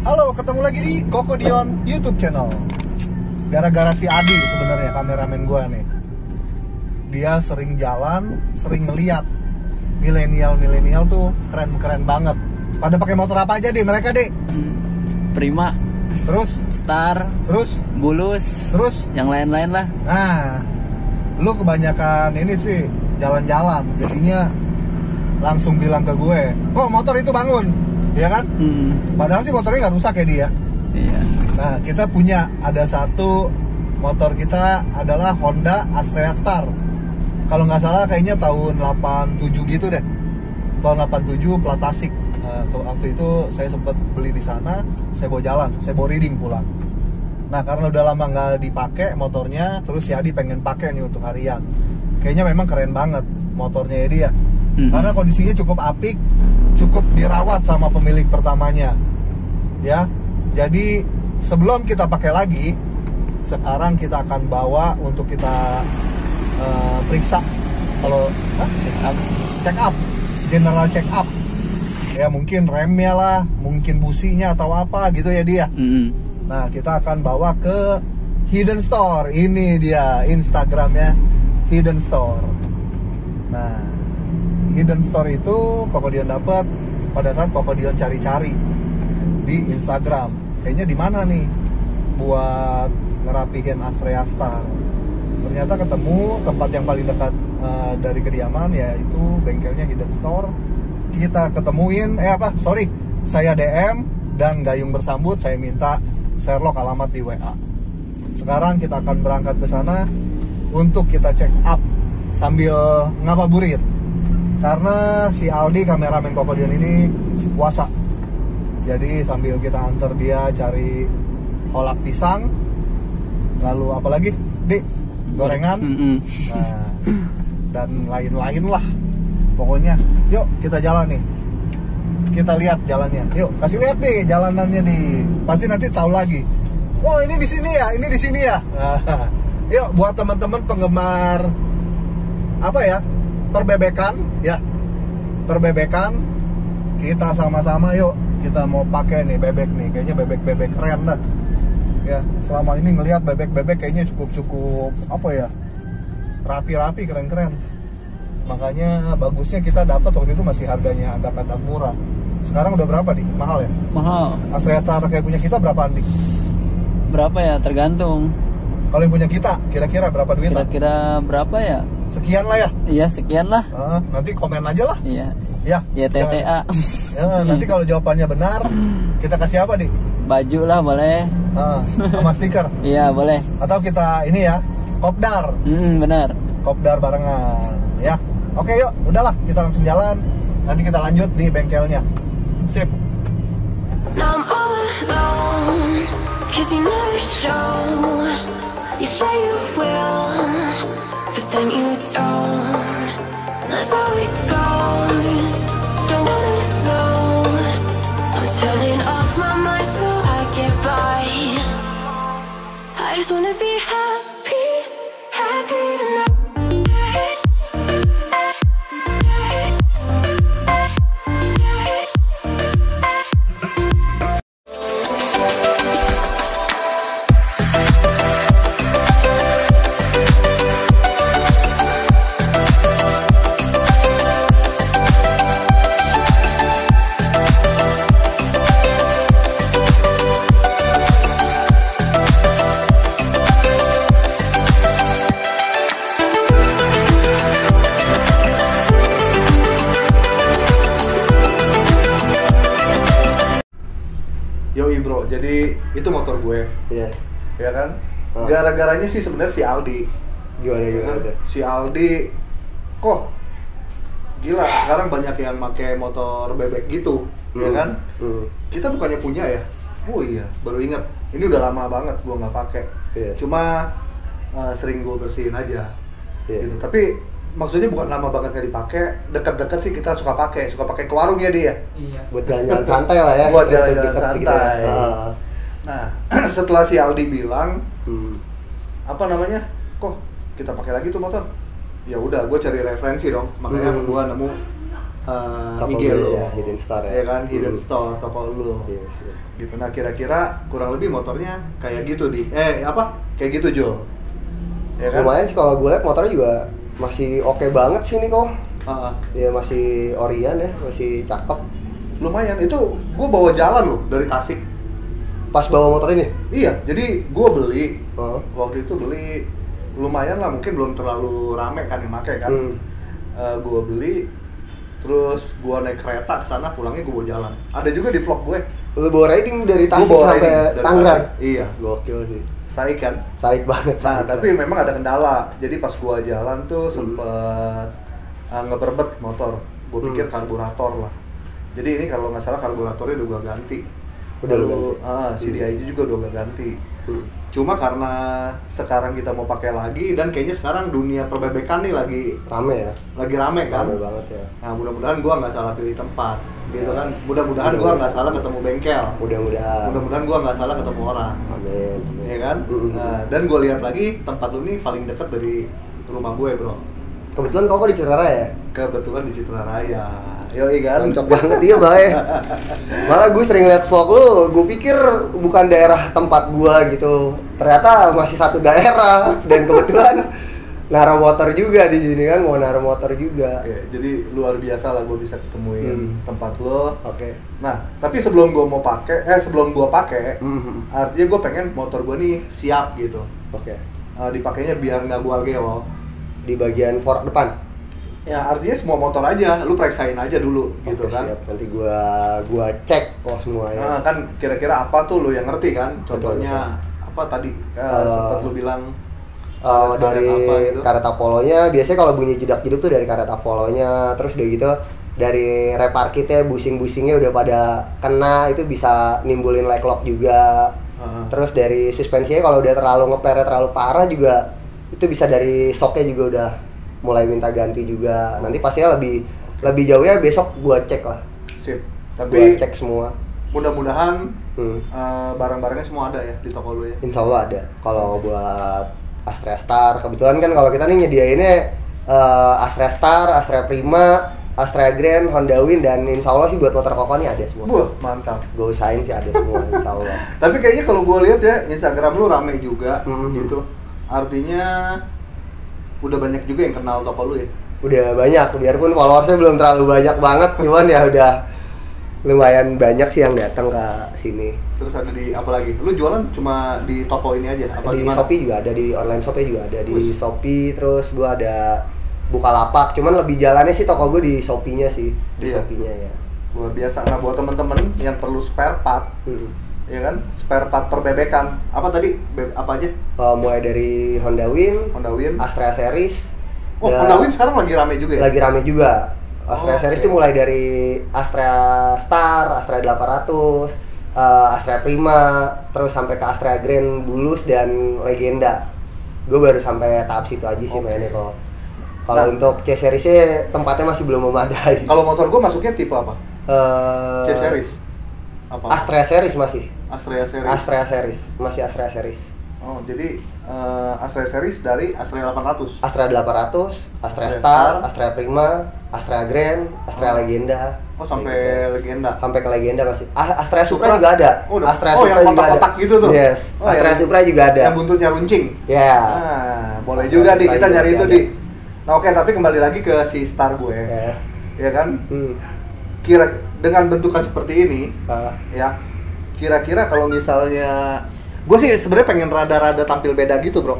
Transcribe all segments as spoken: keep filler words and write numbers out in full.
Halo, ketemu lagi di Kokodion YouTube channel. Gara-gara si Adi sebenarnya kameramen gua nih. Dia sering jalan, sering ngeliat milenial-milenial tuh keren-keren banget. Pada pakai motor apa aja deh mereka deh? Prima, Terus, Star, terus, Bulus, terus. yang lain-lain lah. Nah, lu kebanyakan ini sih jalan-jalan, jadinya langsung bilang ke gue, kok motor itu bangun, ya kan? Hmm. Padahal sih motornya nggak rusak ya dia. Iya. Nah, kita punya ada satu motor kita adalah Honda Astrea Star. Kalau nggak salah kayaknya tahun delapan tujuh gitu deh. Tahun delapan tujuh plat Tasik. Nah, waktu itu saya sempat beli di sana, saya bawa jalan, saya bawa reading pulang. Nah, karena udah lama nggak dipakai motornya, terus si Adi pengen pakai nih untuk harian. Kayaknya memang keren banget motornya ya dia. Hmm. Karena kondisinya cukup apik, cukup dirawat sama pemilik pertamanya. Ya. Jadi sebelum kita pakai lagi, sekarang kita akan bawa untuk kita uh, periksa. Kalau huh? Check up. check up, general check up. Ya mungkin remnya lah, mungkin businya atau apa gitu ya dia. Hmm. Nah, kita akan bawa ke Hidden Store. Ini dia Instagramnya, Hidden Store. Nah, Hidden Store itu Kokodion dapat pada saat Kokodion cari-cari di Instagram. Kayaknya di mana nih buat ngerapihin Astrea Star. Ternyata ketemu tempat yang paling dekat uh, dari kediaman, yaitu bengkelnya Hidden Store. Kita ketemuin, eh apa, sorry, saya D M dan Gayung bersambut, saya minta Sherlock alamat di W A. Sekarang kita akan berangkat ke sana untuk kita check up sambil ngabuburit. Karena si Aldi kameramen Kokodion ini puasa. Jadi sambil kita antar dia cari kolak pisang, lalu apalagi, Di? Gorengan. Mm-mm. Nah, dan lain-lain lah. Pokoknya, yuk kita jalan nih. Kita lihat jalannya. Yuk, kasih lihat nih jalanannya nih. Pasti nanti tahu lagi. Oh, ini di sini ya, ini di sini ya. Nah, yuk buat teman-teman penggemar apa ya? Perbebekan, ya. Perbebekan. Kita sama-sama yuk. Kita mau pakai nih bebek nih. Kayaknya bebek-bebek keren dah. Ya, selama ini ngelihat bebek-bebek kayaknya cukup-cukup apa ya? Rapi-rapi, keren-keren. Makanya bagusnya kita dapat waktu itu masih harganya agak-agak murah. Sekarang udah berapa nih? Mahal ya? Mahal. Astrea Star kayak punya kita berapaan nih? Berapa ya? Tergantung. Kalau yang punya kita, kira-kira berapa duit? Kira-kira berapa ya? Sekian lah ya? Iya, sekian lah. Ah, nanti komen aja lah. Iya. Ya. Ya T T A. Ya, nanti kalau jawabannya benar, kita kasih apa nih? Baju lah boleh. Ah, sama stiker. Iya, boleh. Atau kita ini ya, kopdar. Hmm, benar. Kopdar barengan, ya. Oke yuk, udahlah kita langsung jalan. Nanti kita lanjut di bengkelnya. Sip. Now I'm all alone, 'cause you never show. You say you will, but then you don't. That's how it goes. Don't wanna know. I'm turning off my mind so I get by. I just wanna be happy, happy tonight. Yoi bro, jadi itu motor gue, Iya. ya kan? Oh. Gara-garanya sih sebenarnya si Aldi. Gimana Ya gimana kan? tuh? Si Aldi, kok gila sekarang banyak yang pakai motor bebek gitu, ya Hmm. kan? Hmm. Kita bukannya punya ya? Oh iya, baru ingat. Ini udah lama banget gue nggak pakai. Iya. Cuma uh, sering gue bersihin aja. Iya. Gitu. Tapi maksudnya bukan lama banget nggak dipakai. Dekat-dekat sih kita suka pakai, suka pakai ke warung ya dia. Iya. Buat jalan-jalan santai lah ya. Buat Untuk jalan-jalan deket santai. gitu ya. Ah. Nah, setelah si Aldi bilang, Hmm. apa namanya? Kok kita pakai lagi tuh motor? Ya udah, gue cari referensi dong. Makanya Hmm. gue nemu uh, Toko I G lu lo, ya, hidden store ya. ya kan, hidden Hmm. store toko lu. Iya sih. Gitu. Nah kira-kira kurang lebih motornya kayak gitu di, eh apa? Kayak gitu Jo. Ya kan? Lumayan sih kalau gue lihat motornya juga masih oke banget sih nih kok. Uh, Ya masih Orion ya, masih cakep. lumayan itu gue bawa jalan loh dari Tasik. Pas bawa motor ini? Iya, jadi gue beli Oh. waktu itu beli lumayan lah, mungkin belum terlalu rame kan yang make kan. Hmm. Uh, gue beli, terus gue naik kereta ke sana, pulangnya gue bawa jalan. Ada juga di vlog gue. Lu bawa riding dari Gua Tasik bawa sampai riding dari Tangerang? Tasik. Iya. Gokil sih. Saik kan. Saik banget. Nah, saik tapi banget. memang ada kendala. Jadi pas gue jalan tuh sempet uh, ngeberbet motor. Gue pikir Hmm. karburator lah. Jadi ini kalau nggak salah karburatornya udah gue ganti. Udah lu Lalu, ganti? ah, C D I J juga udah gue ganti. Hmm. Cuma karena sekarang kita mau pakai lagi dan kayaknya sekarang dunia perbebekan nih lagi Rame ya? lagi rame kan. Rame banget ya. Nah mudah-mudahan gua nggak salah pilih tempat, gitu kan. Yes. Mudah-mudahan gua nggak salah ketemu bengkel. Mudah-mudahan. Mudah-mudahan gua nggak salah ketemu orang, Amin. amin. ya kan. Mm-mm. Nah, dan gua lihat lagi tempat lu nih paling dekat dari rumah gue bro. Kebetulan kok di Citra Raya ya? Kebetulan di Citra Raya. Yoi kan. Cocok banget dia bae. Malah gue sering liat vlog lu, gue pikir bukan daerah tempat gua gitu. Ternyata masih satu daerah dan kebetulan naruh motor juga di sini kan, mau naruh motor juga. Oke, jadi luar biasa lah gue bisa ketemuin Hmm. tempat lo. Oke. Nah, tapi sebelum gue mau pakai, eh sebelum gue pakai, Mhm. artinya gue pengen motor gue nih siap gitu. Oke. Uh, dipakainya biar nggak gua geol. Di bagian fork depan. Ya artinya semua motor aja, lu periksain aja dulu gitu Oke, kan. siap. Nanti gua gua cek kok Nah, semuanya. kan kira-kira apa tuh lu yang ngerti kan? Betul, Contohnya apa tadi uh, Uh, sempat lu bilang Uh, karet dari apa gitu? karet Apollo-nya, biasanya kalau bunyi jedak-jeduk tuh dari karet Apollo-nya, terus udah gitu dari repar kitnya, busing-busingnya udah pada kena, itu bisa nimbulin leg lock juga. Uh, Terus dari suspensinya kalau udah terlalu ngeperet terlalu parah juga, itu bisa dari shocknya juga udah mulai minta ganti juga. Nanti pastinya lebih lebih jauhnya besok gua cek lah, sip. gua Tapi cek semua. mudah-mudahan Hmm. uh, barang-barangnya semua ada ya di toko lu ya. Insya Allah ada. Kalau buat Astrea Star, kebetulan kan kalau kita nih nyediainnya uh, Astrea Star, Astrea Prima, Astrea Grand, Honda Win, dan insya Allah sih buat motor koko nih ada semua. Wah, mantap. Gue usahain sih ada semua, insya Allah. Tapi kayaknya kalau gua lihat ya Instagram lu rame juga Mhm. gitu. Artinya udah banyak juga yang kenal toko lu ya. Udah banyak, biarpun followersnya belum terlalu banyak banget, cuman ya udah lumayan banyak sih yang datang ke sini. Terus ada di apa lagi? Lu jualan cuma di toko ini aja? Apa Di gimana? Shopee juga ada, di online Shopee juga ada, di Wih. Shopee, terus gua ada Bukalapak, cuman lebih jalannya sih toko gue di Shopee-nya sih, di Iya. Shopee-nya ya. Luar biasa. Nah, buat temen-temen yang perlu spare part, Hmm. ya kan? Spare part perbebekan. Apa tadi? Be- apa aja? Uh, mulai dari Honda Win, Honda Win. Astrea Series. Oh, dan Honda Win sekarang lagi rame juga ya? lagi rame juga. Astrea Oh, Series oke. itu mulai dari Astrea Star, Astrea delapan ratus, uh, Astrea Prima, terus sampai ke Astrea Grand, Bulus, dan Legenda. Gue baru sampai tahap situ aja sih Oke. mainnya kok. Kalau Nah. untuk C Series-nya tempatnya masih belum memadai. Kalau motor gua masuknya tipe apa? Uh, C series. Apa? Astrea Series masih. Astrea series. Astrea Series, masih Astrea Series. Oh, jadi eh, Astrea series dari Astrea delapan ratus. Astrea delapan ratus, Astrea Astrea Star, Star. Astrea Prima, Astrea Grand, Astrea Oh. Legenda. Oh, sampai Kayak gitu. legenda. Sampai ke Legenda masih. Ah, Astrea Supra, Supra? juga ada. Oh, udah. Astrea Oh, Supra yang juga kotak-kotak ada. gitu tuh? Yes. Oh, Astrea yang- Supra juga ada. Yang buntutnya runcing. Ya. Nah, boleh Astrea juga di Supra kita juga nyari itu ada. di. Nah, oke, tapi kembali lagi ke si Star gue. Yes. Ya kan? Hmm. Kira dengan bentukan seperti ini, Ah, ya. Kira-kira kalau misalnya gue sih sebenarnya pengen rada-rada tampil beda gitu, Bro.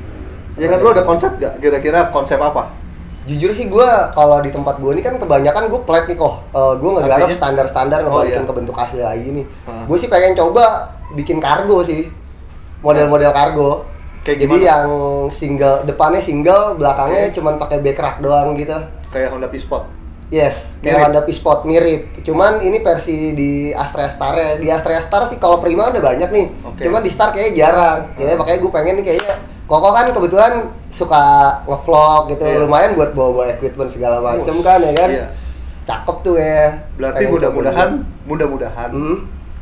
Ya kan, Oke. lo ada konsep gak? Kira-kira konsep apa? jujur sih gue kalau di tempat gue ini kan kebanyakan gue plat nih kok. Uh, gue ngegarap Artinya? standar-standar Oh, ngebalikin iya. ke bentuk asli lagi nih. Hmm. Gue sih pengen coba bikin kargo sih. Model-model kargo. Kayak Jadi gimana? yang single, depannya single, belakangnya Oke. cuman pakai back rack doang gitu. Kayak Honda P-Sport. Yes, Mirip. kayak Honda P-Sport mirip. Cuman ini versi di Astrea Star ya. Di Astrea Star sih kalau Prima udah banyak nih. Oke. Cuman di Star kayaknya jarang. Jadi Hmm. makanya gue pengen nih kayaknya Koko kan kebetulan suka ngevlog gitu, Iya. lumayan buat bawa-bawa equipment segala macem Us, kan ya kan. iya. Cakep tuh ya. Berarti Pengen mudah-mudahan, coba mudah-mudahan juga. Hmm.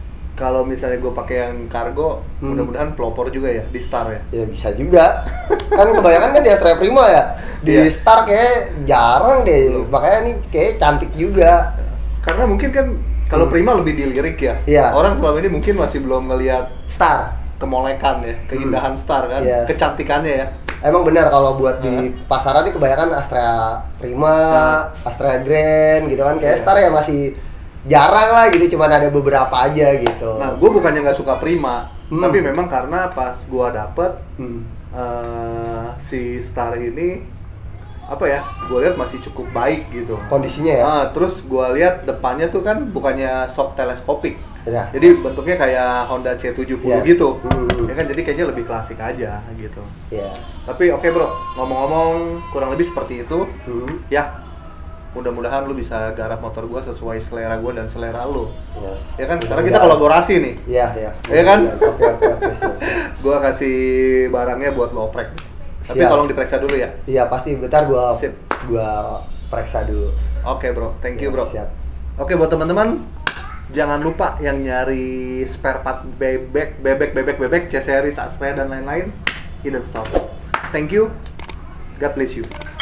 kalau misalnya gue pakai yang kargo, Hmm. mudah-mudahan pelopor juga ya di Star ya. Ya bisa juga. Kan kebanyakan kan di Astrea Prima ya. Di Iya. Star kayak jarang deh. Makanya nih kayak cantik juga. Karena mungkin kan kalau Hmm. Prima lebih dilirik ya. Iya. Orang selama ini mungkin masih belum ngelihat Star. kemolekan ya, keindahan Star kan, Yes. kecantikannya ya. Emang benar kalau buat di pasaran nih kebanyakan Astrea Prima, Astrea Grand gitu kan. Kayak Iya. Star ya masih jarang lah gitu, cuman ada beberapa aja gitu. Nah, gue bukannya nggak suka Prima, Hmm. tapi memang karena pas gue dapet Hmm. eh, si Star ini apa ya, gue lihat masih cukup baik gitu. Kondisinya ya. Ah, terus gue lihat depannya tuh kan bukannya shock teleskopik, Ya. jadi bentuknya kayak Honda C tujuh puluh Yes. gitu. Hmm. Ya kan, jadi kayaknya lebih klasik aja gitu. Iya. Tapi oke bro, ngomong-ngomong kurang lebih seperti itu. Hmm. Ya, mudah-mudahan lu bisa garap motor gua sesuai selera gua dan selera lu. Yes. Ya kan, karena kita kolaborasi nih. Iya, iya. Iya kan? Oke, oke, oke. siap, siap. Gua kasih barangnya buat lo oprek. Tapi Siap. tolong diperiksa dulu ya. Iya, pasti bentar gua Sip. gua periksa dulu. Oke bro, thank you Ya, bro. siap. Oke buat teman-teman, jangan lupa yang nyari spare part bebek, bebek, bebek, bebek, C-series, Astrea dan lain-lain, Hidden Store. Thank you. God bless you.